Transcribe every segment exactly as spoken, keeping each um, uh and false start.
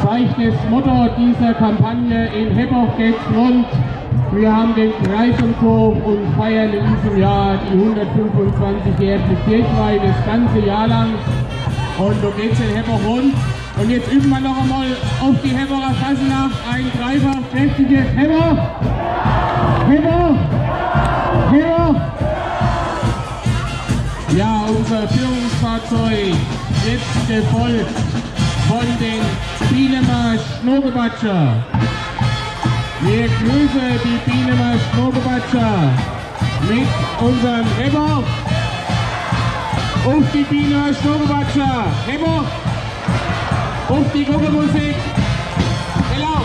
zeigt das Motto dieser Kampagne: In Heppoch geht's rund. Wir haben den Kreisumzug und feiern in diesem Jahr die hundertfünfundzwanzigjährige Kirchweih das ganze Jahr lang. Und so geht's in Heppoch rund. Und jetzt üben wir noch einmal auf die Heppocher Fasnacht ein dreifach kräftiges Heppoch! Heppoch! Heppoch! Ja, unser Führungsfahrzeug jetzt gefolgt von den Bienemer Schnogebatscher. Wir grüßen die Bienemer Schnogebatscher mit unserem Heppoch. Auf die Bienemer Schnogebatscher! Heppoch! Auf die Guckemusik! Hello!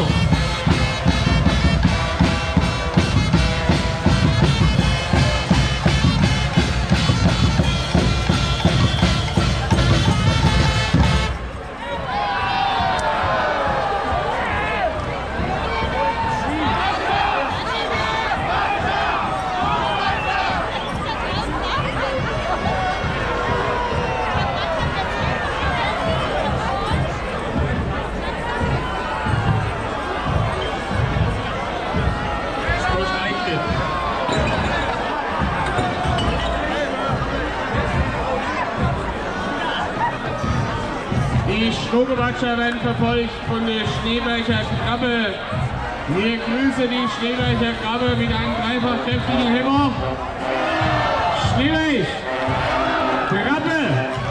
Die Schnogebatscher werden verfolgt von der Schneeberger Krabbe. Wir grüßen die Schneeberger Krabbe mit einem dreifach kräftigen Heppoch. Schneeberg! Krabbe!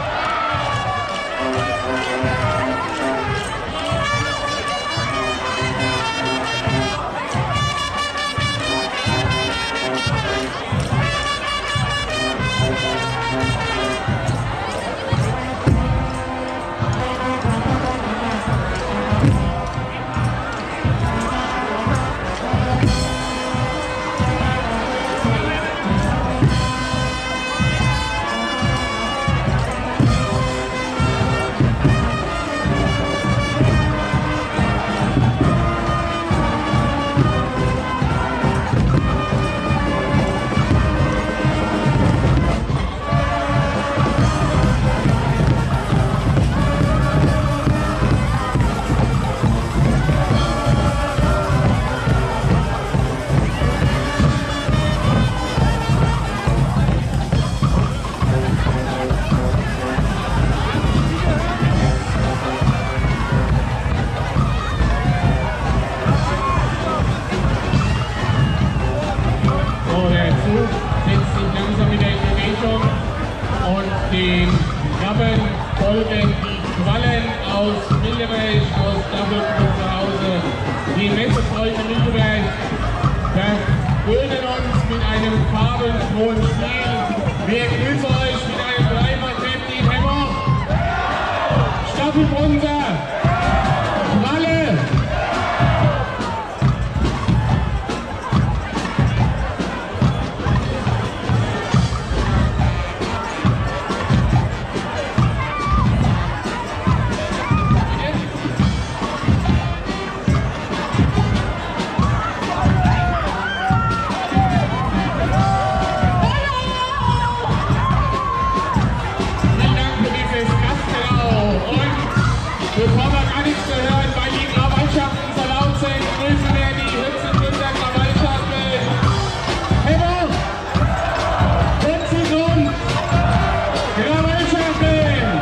Den Krabben folgen die Quallen aus Mildeberg, aus Dachelbrunn zu Hause. Die Messefreunde Mildeberg verwöhnen uns mit einem farbenfrohen Spiel. Wir grüßen euch mit einem dreifach kräftigen Heppoch. Staffelbrunser, Qualle. Bevor wir gar nichts zu hören, weil die Krawallschaften so laut sind, grüßen wir die Hützengründer Krawallschaften. Heppoch! Hützengrund! Krawallschaften!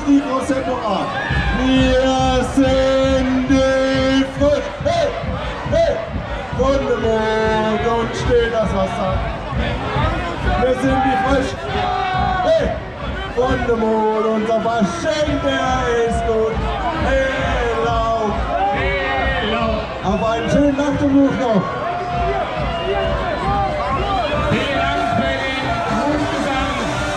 die Großsendung an. Wir sind die Frisch. Hey, hey, Wundemut und still das Wasser. Wir sind die Frisch. Hey, Wundemut, unser Verschenk, der ist gut. Hey, laut. Hey, laut. Auf einen schönen Nachtbesuch noch. Vielen Dank für den Grundgesang.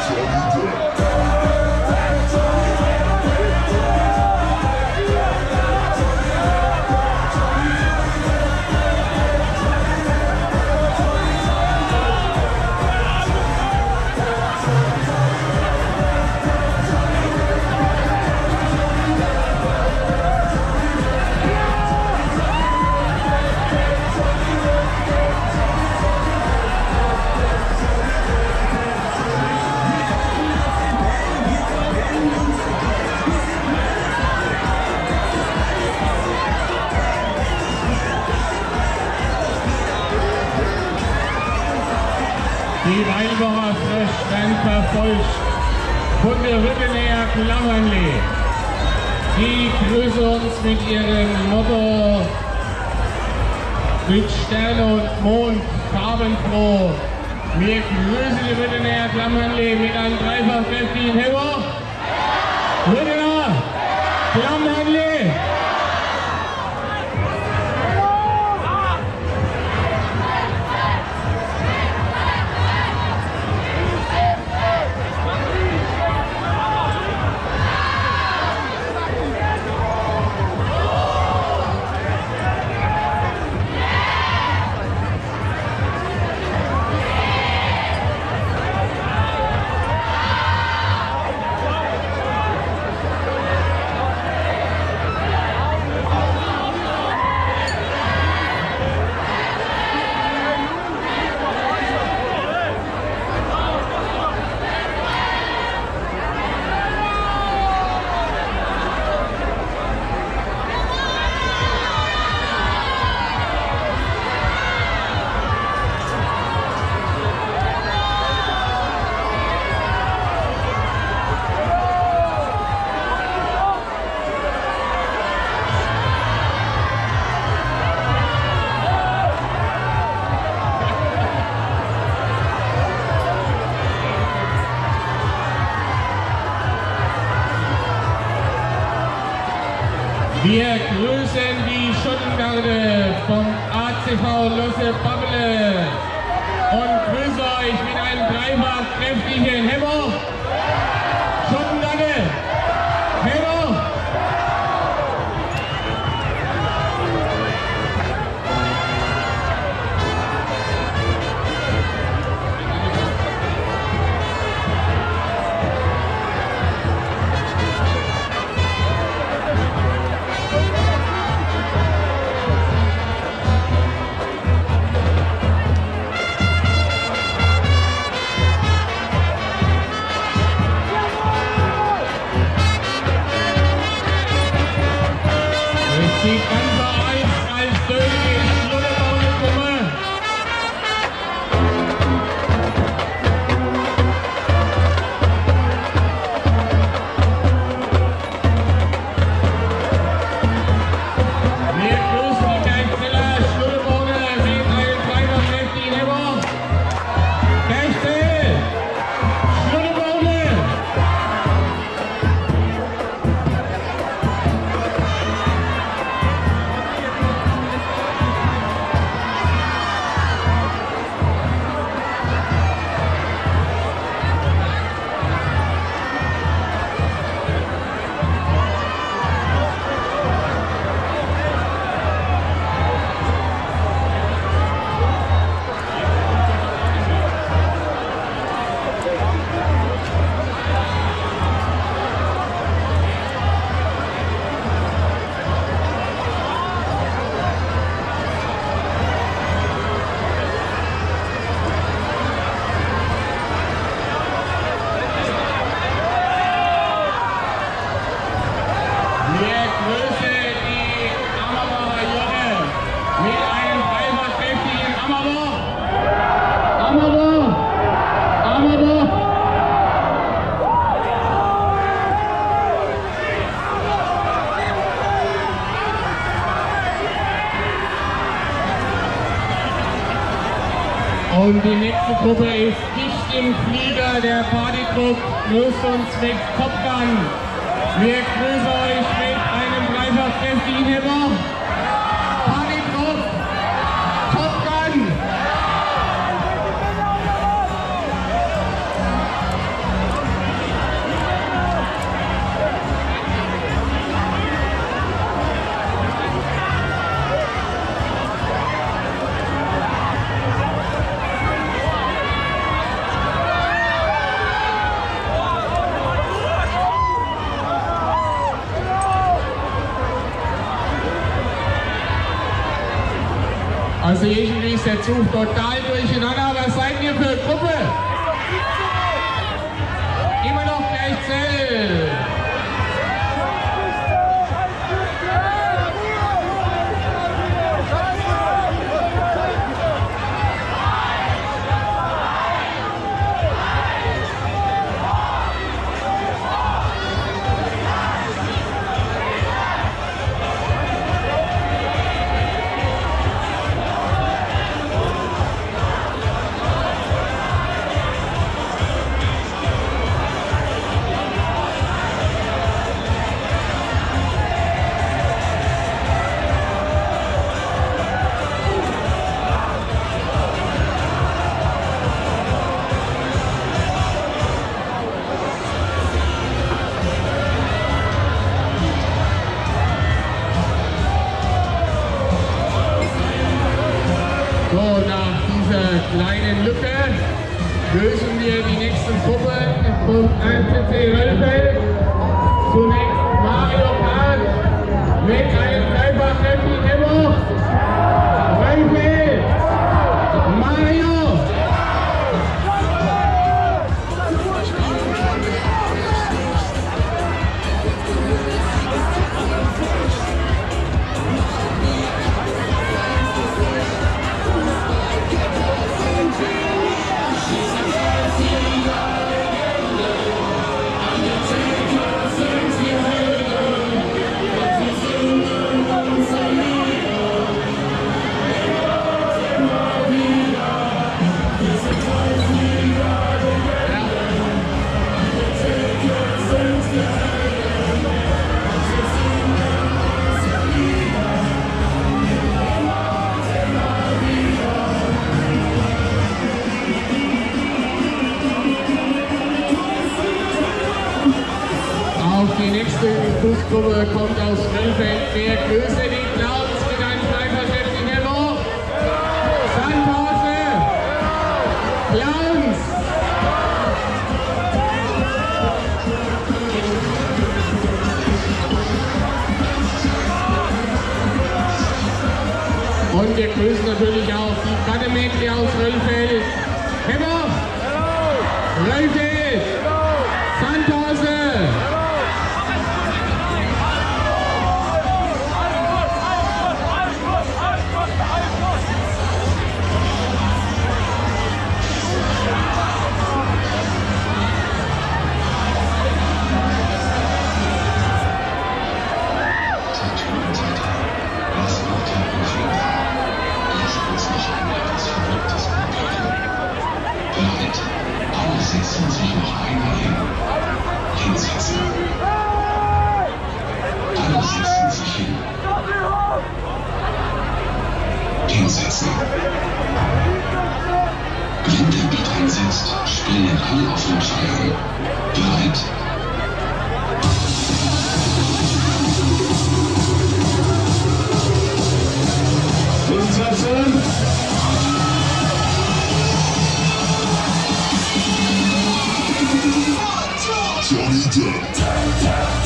Die Weilbacher Frisch werden verfolgt von der Rüttener Klammernlee. Die grüßen uns mit ihrem Motto mit Sterne und Mond farbenfroh. Wir grüßen die Rüttener Klammernlee mit einem dreifach kräftigen Heber. Rüttener Klammernlee! Wir grüßen die Schuttengarde vom A C V Losse Babbele und grüße euch mit einem dreifach kräftigen Hämmer. Schuttengarde, Hämmer. Die ganze Eis als Döli ins Schlotterbaum gekommen. Wir grüßen die Geizzeller Schlotterbaume mit einem dreifach kräftigen Heber. Geizzel, Schlotterbaume. Und die nächste Gruppe ist dicht im Flieger der Partygruppe Lust und Zweck Top Gun. Wir grüßen euch mit einem dreifach kräftigen Hemmer. Partygruppe Top Gun. Also irgendwie ist der Zug total durcheinander, aber was seid ihr für eine Gruppe? Immer noch gleich Zell. So, nach dieser kleinen Lücke lösen wir die nächsten Gruppen vom N C C Röllfeld. Zunächst Mario Kart mit einem dreifach kräftigen Hemmer. Röllfeld, Mario. Die nächste Busgruppe kommt aus Röllfeld. Wer grüße die Clowns mit einem dreifach kräftigen Hemmer? Sandhause! Clowns! Und wir grüßen natürlich auch die Kademädchen aus Röllfeld. Hemmer! Röllfeld! Sandhause! Setzen sich noch einmal hin. Hinsetzen. Alle setzen sich hin. Hinsetzen. Wenn der Beat einsetzt, springen alle auf den Scheiben. Bereit? Hinsetzen. Johnny Depp.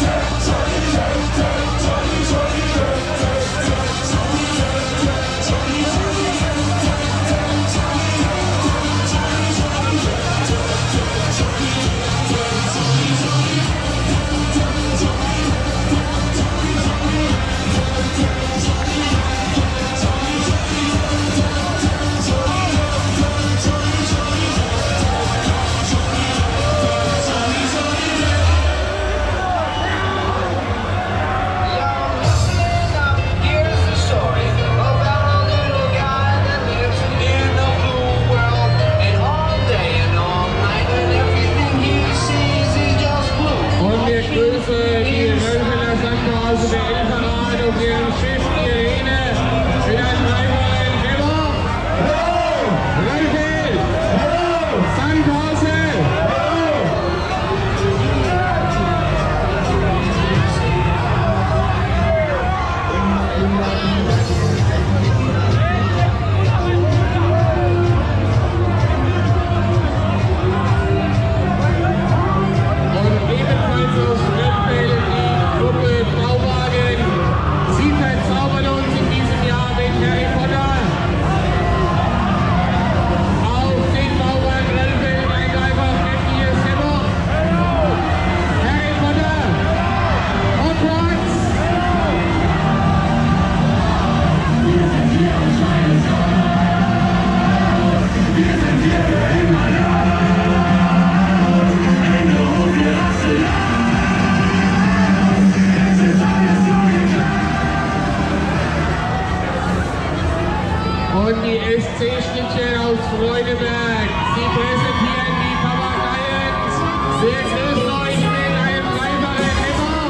die S C Schnitzel aus Freudenberg. Sie präsentieren die Papageien. Wir grüßen euch mit einem dreifachen Hämmer.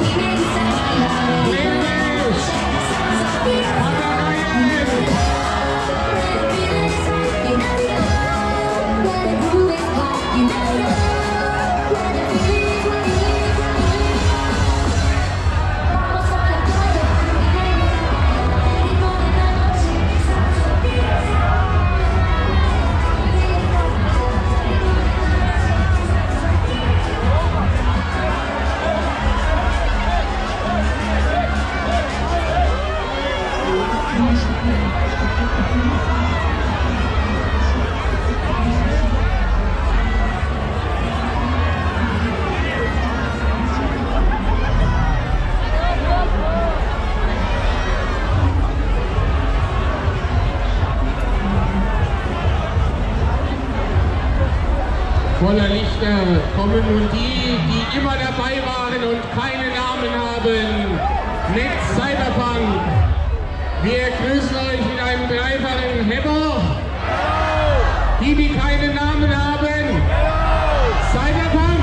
Nämlich Papageien. Voller Lichter kommen nun die, die immer dabei waren und keine Namen haben. Next Cyberpunk. Wir grüßen euch mit einem dreifachen Hämmer. Die, die keine Namen haben. Cyberpunk.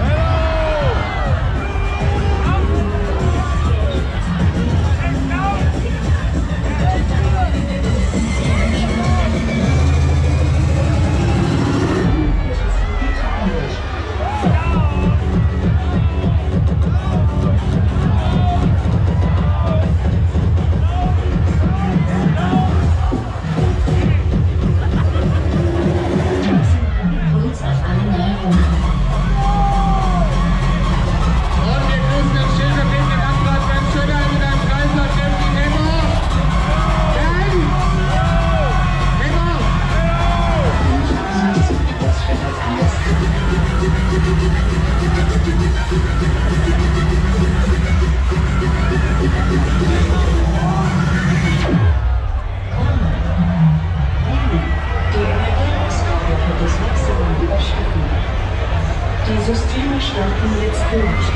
Die Systeme starten jetzt durch.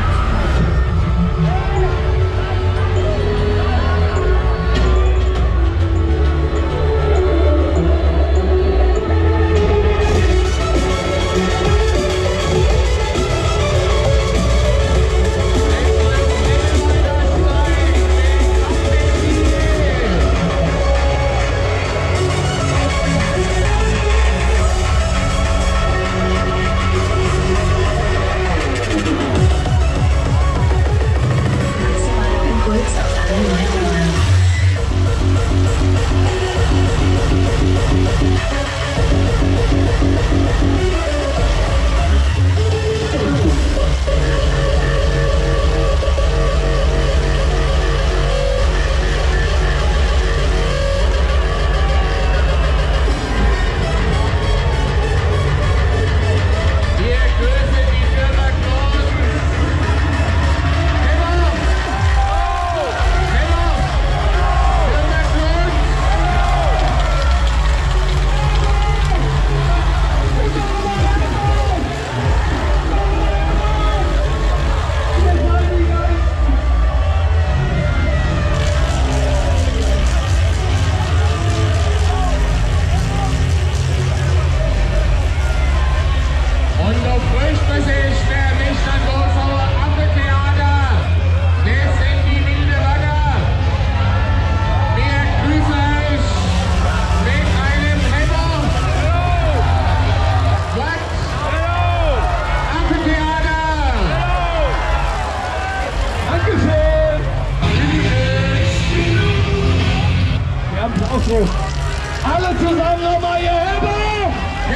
Alle zusammen nochmal hier, Hämmer!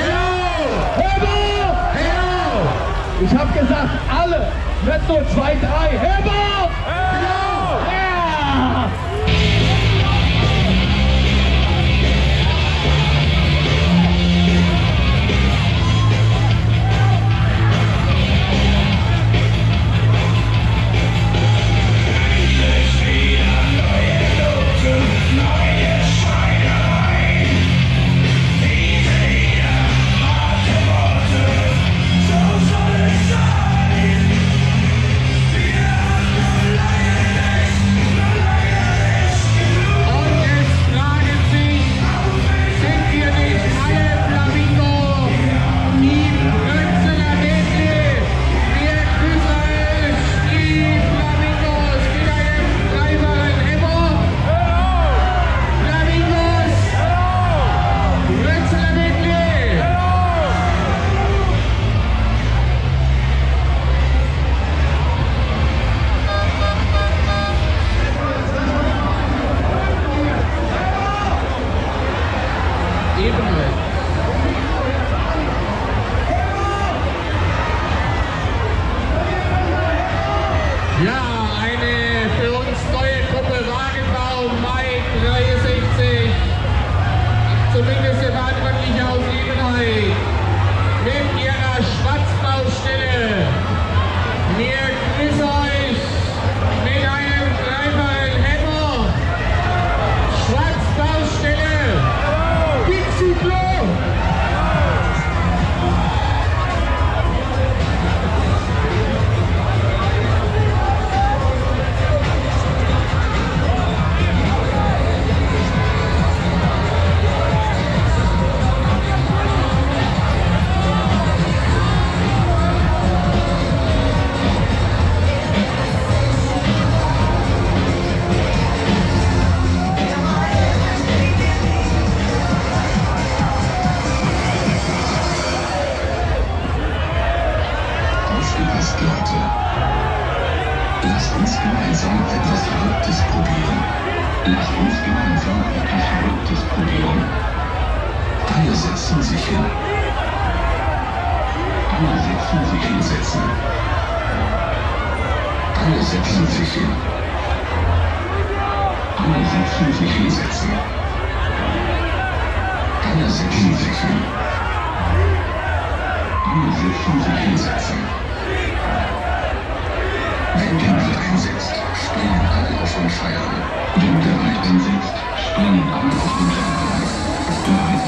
Genau! Hämmer! Genau! Ich hab gesagt, alle! Nicht nur zwei, drei, Hämmer! Genau! Ja! So soll es sein. Wir Lass uns gemeinsam etwas Verrücktes probieren. Alle setzen sich hin. Alle setzen sich hinsetzen. Alle setzen sich hin. Alle setzen sich hinsetzen. Alle setzen sich hin. Alle setzen sich hinsetzen. Wenn der Beat einsetzt, springen alle auf und feiern. Wenn der Beat einsetzt, springen alle auf und feiern. Bereit?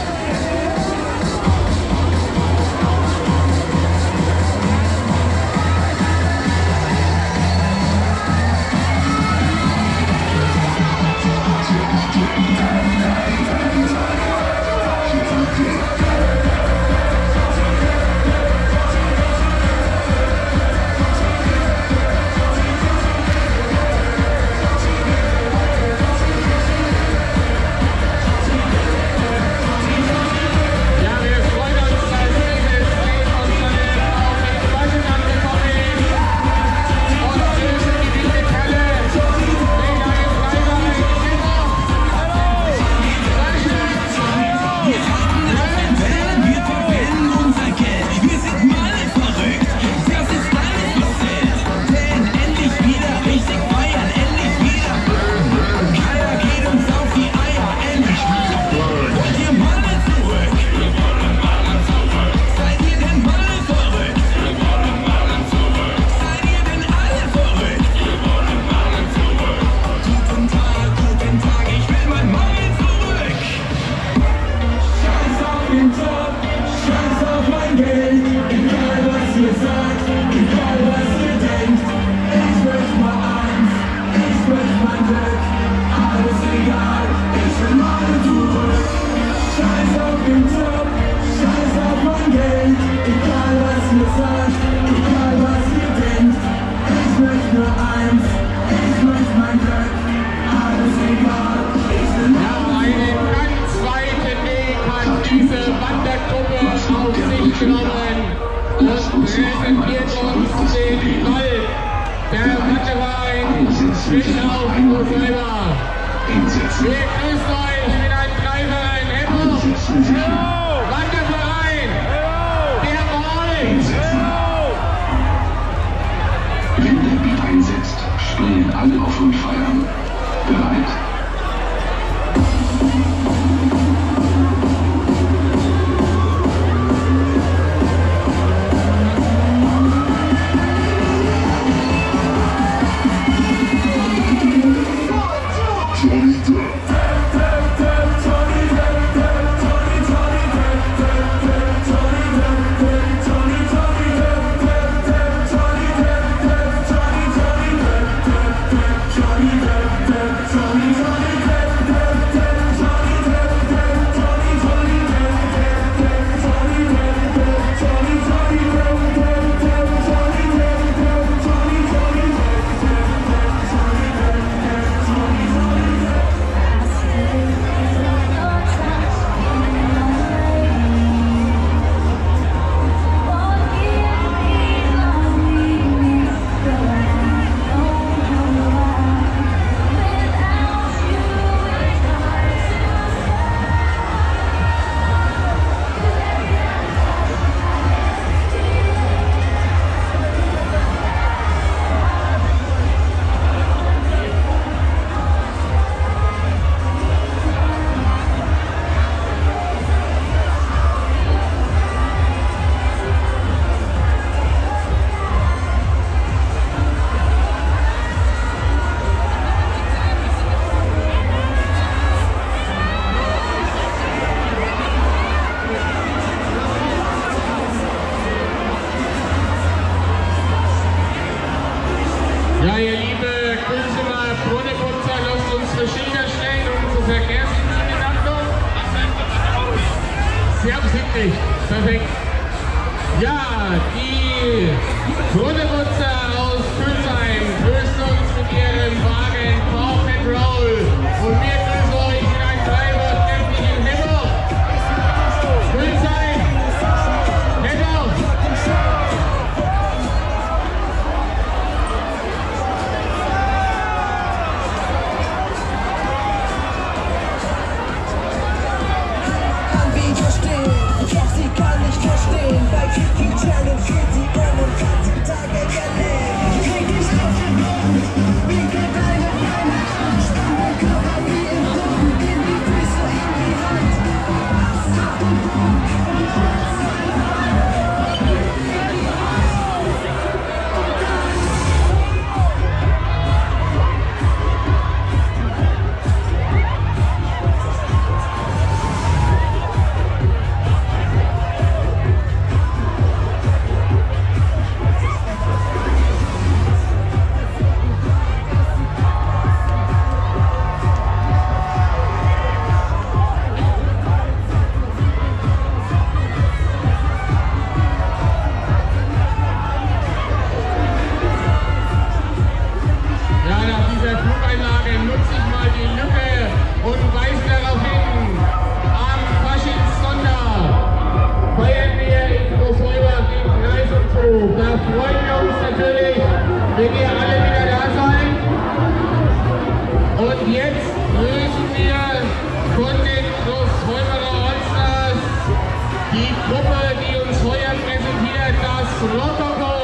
plus Vollmerer Allstars. Die Gruppe, die uns heuer präsentiert, das Rotoko.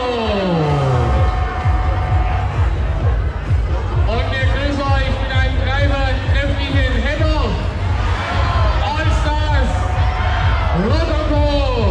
Und wir grüßen euch mit einem Treiber kräftigen Hämmer. Allstars Rotoko.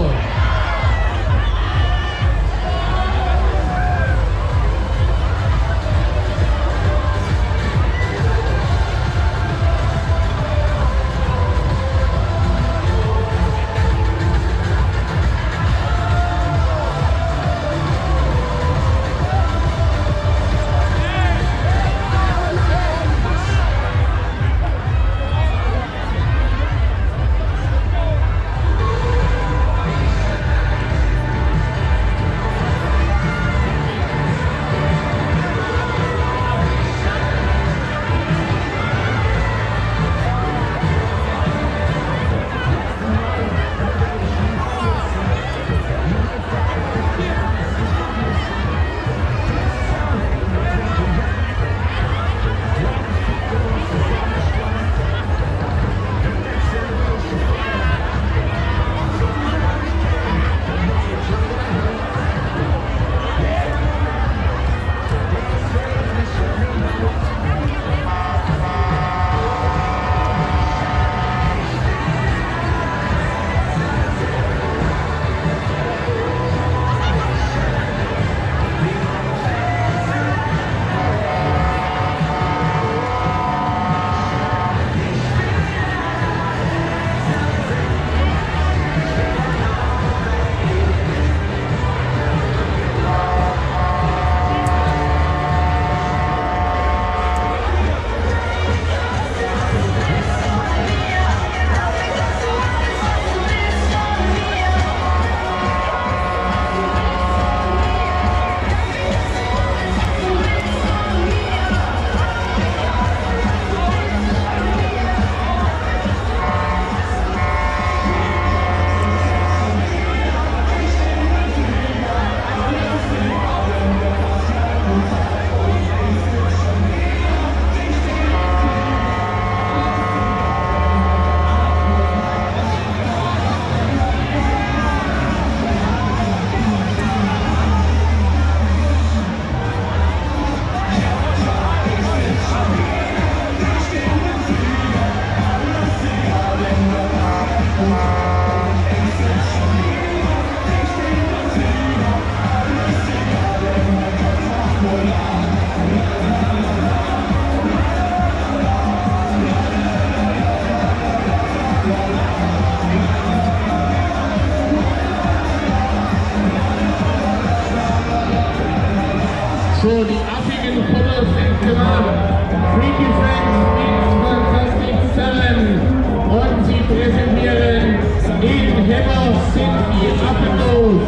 So, die affigen Fotos sind gemacht. Freaky Friends meets Fantastic Seven. Und sie präsentieren in Hämmer sind die Affen los.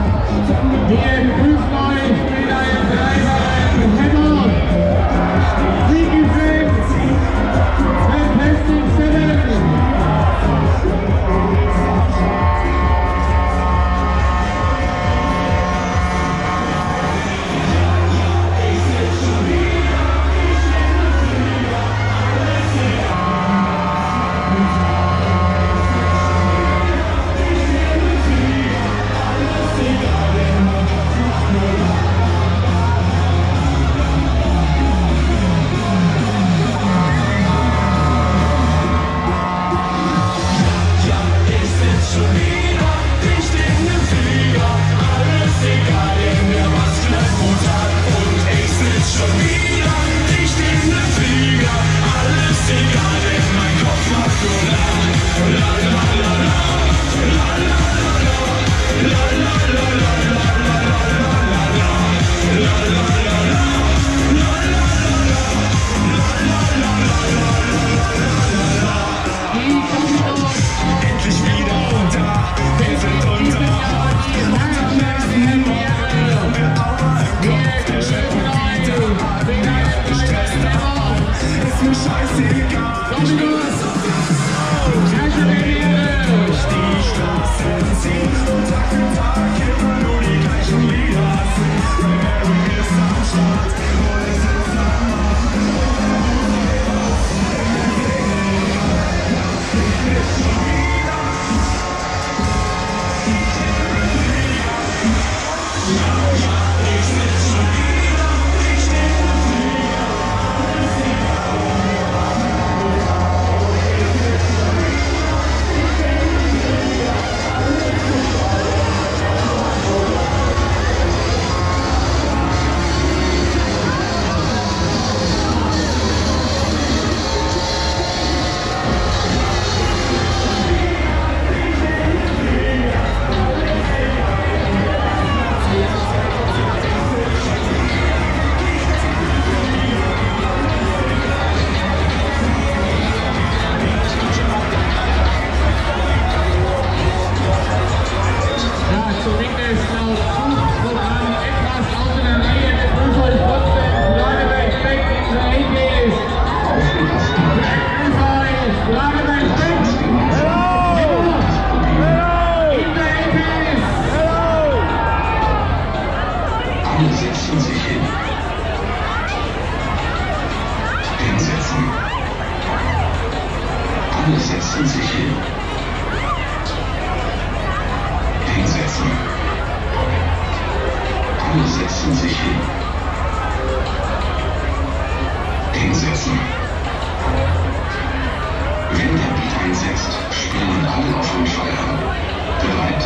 Wir grüßen euch mit einem dreibaren Hämmer. Freaky Friends, Fantastic Seven. Alle setzen sich hin. Hinsetzen. Alle setzen sich hin. Hinsetzen. Wenn der Beat einsetzt, springen alle auf den Feuer. Bereit?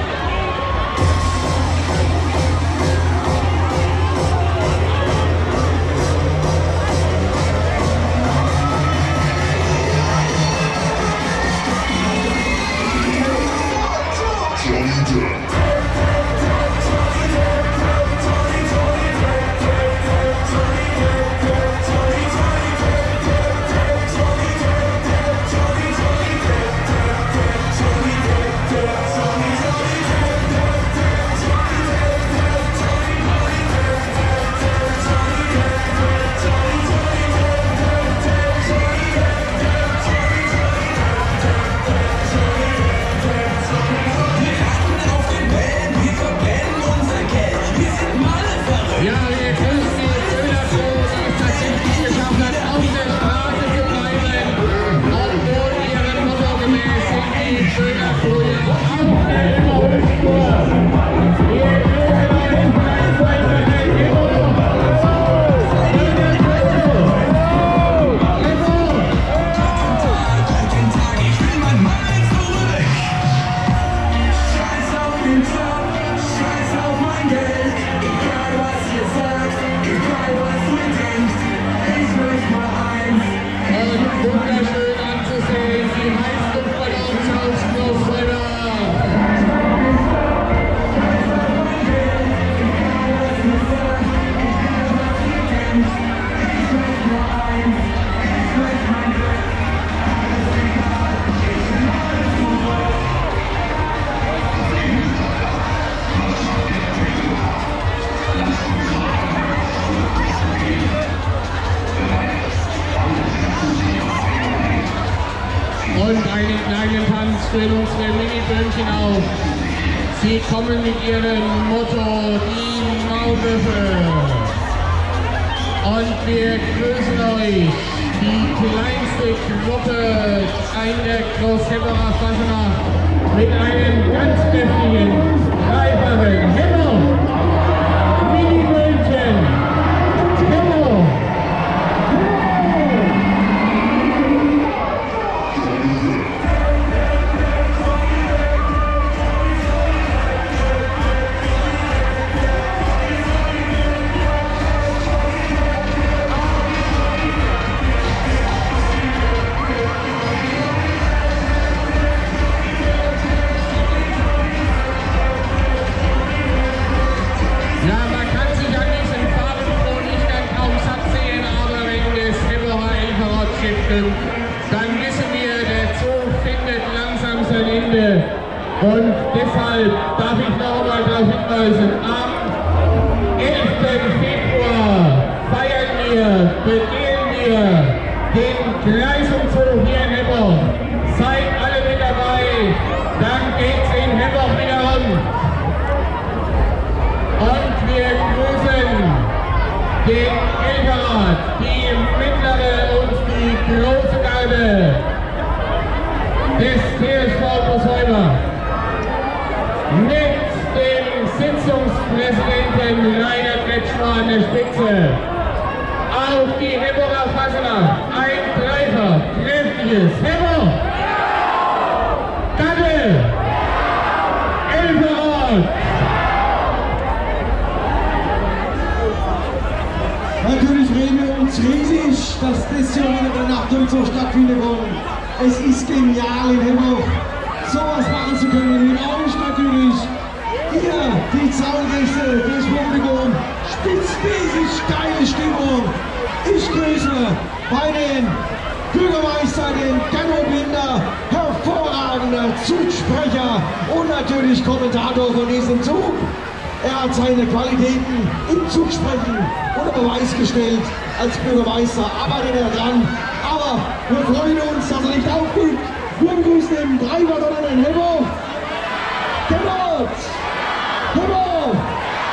Für unsere Mini-Böhnchen auf. Sie kommen mit ihrem Motto, die Maulwürfe. Und wir grüßen euch, die kleinste Gruppe in der Großhepperer Fasnacht mit einem ganz kräftigen, dreifachen Hemmer. Mini-Böhnchen. Dann wissen wir, der Zug findet langsam sein Ende. Und deshalb darf ich noch einmal darauf hinweisen, am elften Februar feiern wir, begehen wir den Kreisumzug hier in Hemmoch. Seid alle mit dabei, dann geht's in Hemmoch wieder rum. Und wir grüßen den Elferrat, die mittlere und die große Garde des T S V Großheuber mit dem Sitzungspräsidenten Rainer Kretschmer an der Spitze. Auf die Hemmocher Fasnacht ein Dreifer, kräftiges Hemmoch, Garde, Elferrat. Natürlich reden wir uns riesig, dass das hier wieder der Nachtumzug stattfinden kann. Es ist genial in Hemmoch, sowas machen zu können. Und auch natürlich ihr, die Zaungäste, das Publikum, spitzmäßig geile Stimmung. Ich grüße bei den Bürgermeister, den Gernot Binder, hervorragender Zugsprecher und natürlich Kommentator von diesem Zug. Er hat seine Qualitäten im Zugsprechen unter Beweis gestellt als Bürgermeister, arbeitet er dran. Aber wir freuen uns, dass er nicht aufgibt. Wir begrüßen den Treiber dort in Hemmoch. Hemmoch! Hemmoch!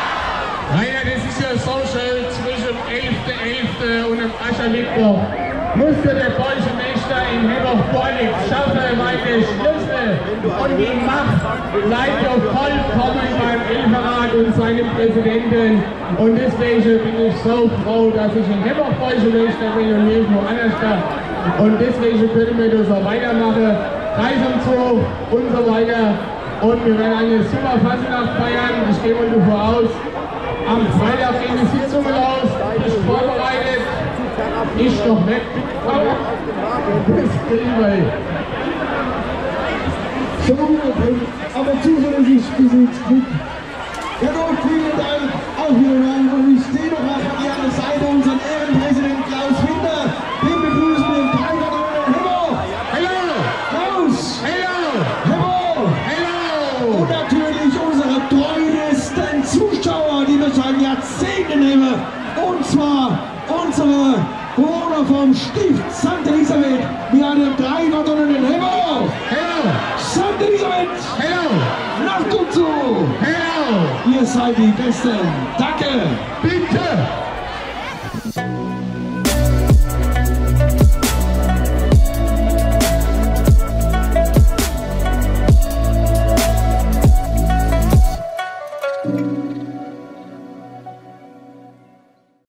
Rainer, das ist ja Social zwischen dem elften elften und dem Aschermittwoch. musste der deutsche Meister in Hemmoch-Bornitz schaffen, weil der Schlüssel und die Macht bleibt ja vollkommen beim Elferrat und seinem Präsidenten. Und deswegen bin ich so froh, dass ich in Hemmoch deutsche Meister bin und nirgendwo anders da. Und deswegen können wir das auch weitermachen. Kreisumzug und so weiter. Und wir werden eine super Fasnacht feiern. Ich gehe mal davon aus. Am Freitag gehen die Sitzungen aus. Ich vorbereitet. Ich noch nicht. Das kriegen wir. So, aber zuverlässig bis ins Glück. Ja, doch, vielen Dank. Auch wieder Dank. Und ich sehe noch mal von Ihrer Seite unseren Ehrenpräsidenten Klaus Winter. Den begrüßen wir im Dreikantonen. Hemmoch! Hallo! Klaus! Hallo! Hemmoch! Hallo! Und natürlich unsere treuesten Zuschauer, die wir seit Jahrzehnten haben. Und zwar unsere Bewohner vom Stift Sankt Elisabeth. Wir haben im Dreikantonen in Hemmoch. Hallo! Sankt Elisabeth! Hallo! Nacht und so! Hallo! Ihr seid die Besten. Danke! Bitte!